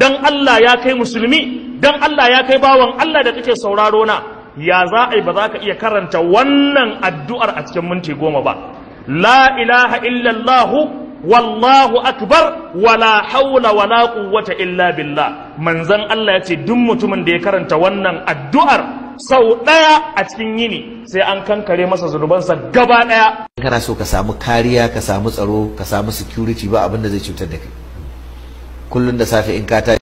dan Allah ya kai musulmi, dan Allah ya kai bawan Allah da kake sauraro na, ya za a yi ba za ka iya karanta wannan addu'ar a cikin minti 10 ba. La ilaha illallahu wallahu akbar wala haula wala quwwata illa billah. Manzon Allah ya ce duk mutumin da ya karanta wannan addu'ar sau ɗaya a cikin yini sai an kankare masa zunubansa gaba ɗaya. Kana so ka samu kariya, ka samu tsaro, ka samu security, ba abin da zai cutar da kai. Kullun da safe in ka